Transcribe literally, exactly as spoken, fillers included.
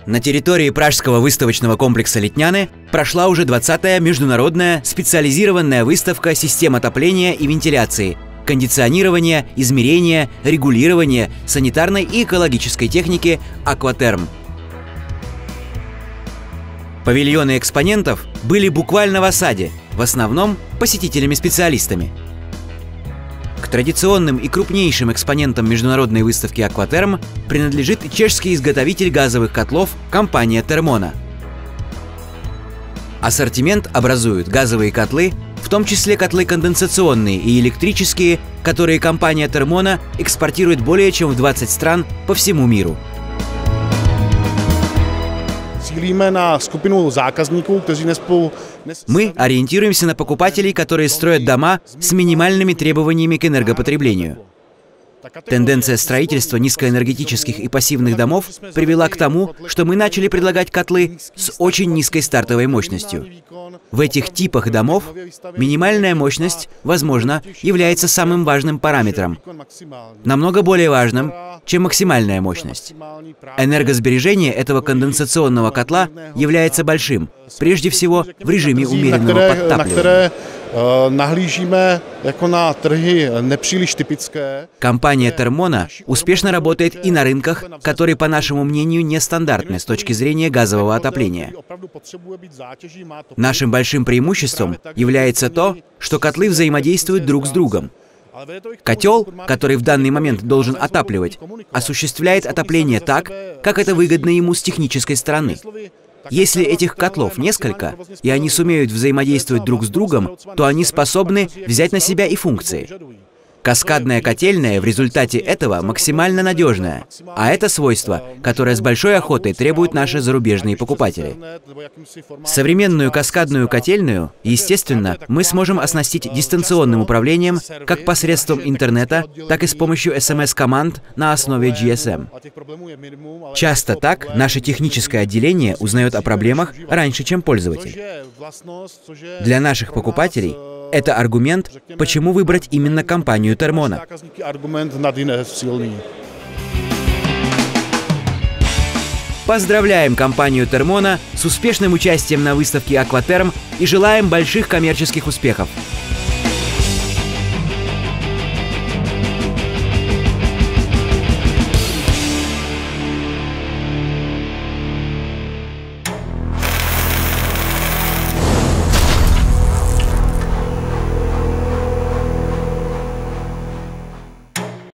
На территории Пражского выставочного комплекса «Летняны» прошла уже двадцатая международная специализированная выставка систем отопления и вентиляции, кондиционирования, измерения, регулирования, санитарной и экологической техники «Акватерм». Павильоны экспонентов были буквально в осаде, в основном посетителями-специалистами. К традиционным и крупнейшим экспонентам международной выставки «Акватерм» принадлежит чешский изготовитель газовых котлов компания «Термона». Ассортимент образуют газовые котлы, в том числе котлы конденсационные и электрические, которые компания «Термона» экспортирует более чем в двадцать стран по всему миру. Мы ориентируемся на покупателей, которые строят дома с минимальными требованиями к энергопотреблению. Тенденция строительства низкоэнергетических и пассивных домов привела к тому, что мы начали предлагать котлы с очень низкой стартовой мощностью. В этих типах домов минимальная мощность, возможно, является самым важным параметром, намного более важным, чем максимальная мощность. Энергосбережение этого конденсационного котла является большим, прежде всего в режиме умеренного подтапливания. Компания «Термона» успешно работает и на рынках, которые, по нашему мнению, нестандартны с точки зрения газового отопления. Нашим большим преимуществом является то, что котлы взаимодействуют друг с другом. Котел, который в данный момент должен отапливать, осуществляет отопление так, как это выгодно ему с технической стороны. Если этих котлов несколько, и они сумеют взаимодействовать друг с другом, то они способны взять на себя и функции. Каскадная котельная в результате этого максимально надежная, а это свойство, которое с большой охотой требуют наши зарубежные покупатели. Современную каскадную котельную, естественно, мы сможем оснастить дистанционным управлением как посредством интернета, так и с помощью эс эм эс-команд на основе джи эс эм. Часто так наше техническое отделение узнает о проблемах раньше, чем пользователь. Для наших покупателей это аргумент, почему выбрать именно компанию «Термона». Поздравляем компанию «Термона» с успешным участием на выставке «Акватерм» и желаем больших коммерческих успехов!